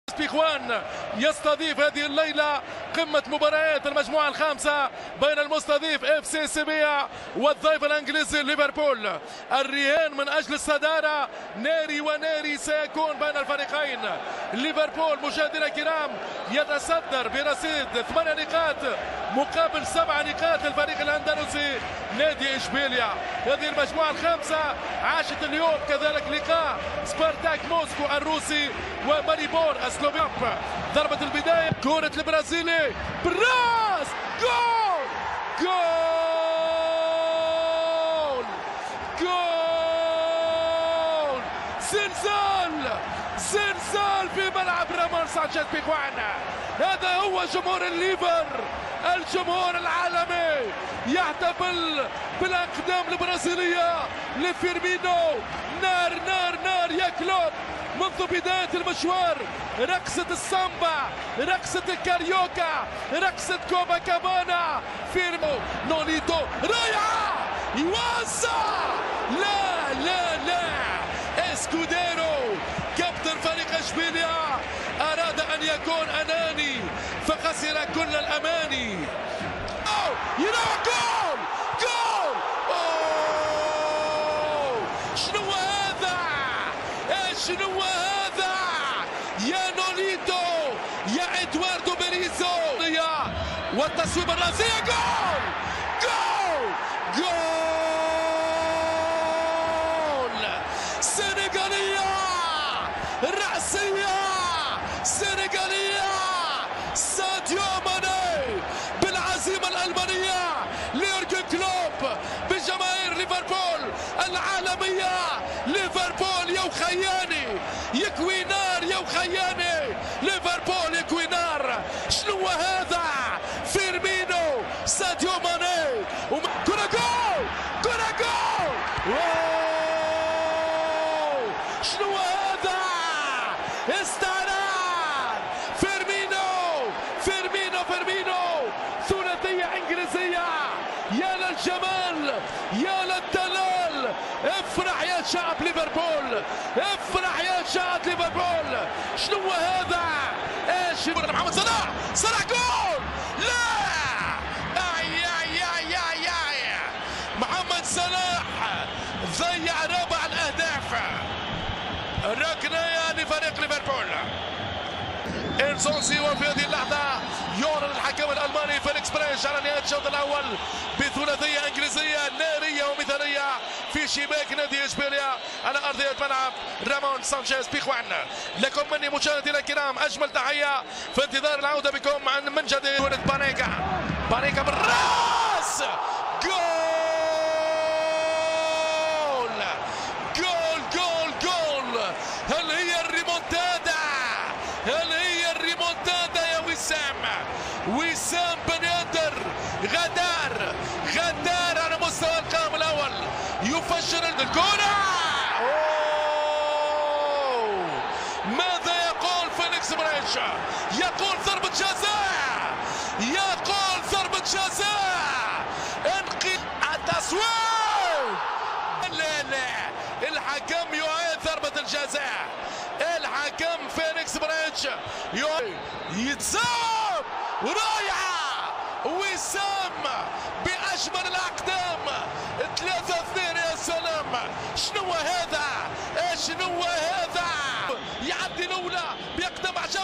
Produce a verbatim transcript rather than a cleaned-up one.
بيخوان يستضيف هذه الليلة قمة مباريات المجموعة الخامسة بين المستضيف اف سي سيبيا والضيف الانجليزي ليفربول. الرهان من اجل الصدارة ناري وناري سيكون بين الفريقين. ليفربول مشاهدينا الكرام يتصدر برصيد ثمانية نقاط مقابل سبع نقاط للفريق الاندلسي نادي اشبيليا. هذه المجموعة الخامسة عاشت اليوم كذلك لقاء سبارتاك موسكو الروسي وماريبور اسلوفينيا. ضربة البداية كرة البرازيلي براس جول جول جول زلزال زلزال في ملعب رامون سانشيز بيخوان. هذا هو جمهور الليفر، الجمهور العالمي يحتفل بالاقدام البرازيليه لفيرمينو. نار نار نار يا كلوب منذ بداية المشوار. رقصة السامبا، رقصة الكاريوكا، رقصة كوبا كابانا. فيرمو نوليتو رائعة يوزع. لا لا لا اسكوديرو كابتن فريق اشبيليا اراد ان يكون اناني فخسر كل الاماني. أو يروح جول جول. أوه شنو هذا؟ شنو هذا يا نوليتو يا ادواردو بيريزو؟ والتصويب الراسية جول جول جول. سنغالية رأسية سنغالية. ساديو ماني بالعزيمة الألمانية ليورجن كلوب بجماهير ليفربول العالمية. ليفربول يا وخياني يكوي نار يا وخياني. ليفربول يكوي نار. شنو هذا؟ فيرمينو ساديو ماني كرة جول كرة جول. شنو هذا؟ استعراض فيرمينو فيرمينو فيرمينو ثلاثية انجليزية. يا للجمال يا للدلال. افرح يا شعب ليفربول، افرح يا شعب ليفربول. شنو هذا؟ ايش محمد صلاح؟ صلاح جول. لا اي اي اي اي اي محمد صلاح ضيع رابع الاهداف. ركنيه لفريق ليفربول. انسونسي وفي هذه اللحظة يعلن الحكم الألماني فيليكس بريش على نهاية الشوط الأول بثلاثية إنجليزية نارية ومثالية في شباك نادي إشبيليا على أرضية ملعب رامون سانشيز بيخوان. لكم مني مشاهدينا الكرام أجمل تحية في انتظار العودة بكم من جديد. بانيكا بانيكا بالراس جول جول جول جول. هل هي الريمونتادا؟ هل هي الريمونتادا يا وسام؟ وسام بن يدر غدار غدار على مستوى القائم الاول يفجر الكرة. ماذا يقول فيليكس بريش؟ يقول ضربة جزاء يقول ضربة جزاء. انقذ التصوير. لا لا الحكم يعيد ضربة الجزاء. الحكم فيليكس بريتش يتصاب. رائعة وسام بأجمل الأقدام. ثلاثة اثنين يا سلام. شنو هذا؟ شنو هذا؟ يعدي الأولى بيقدم على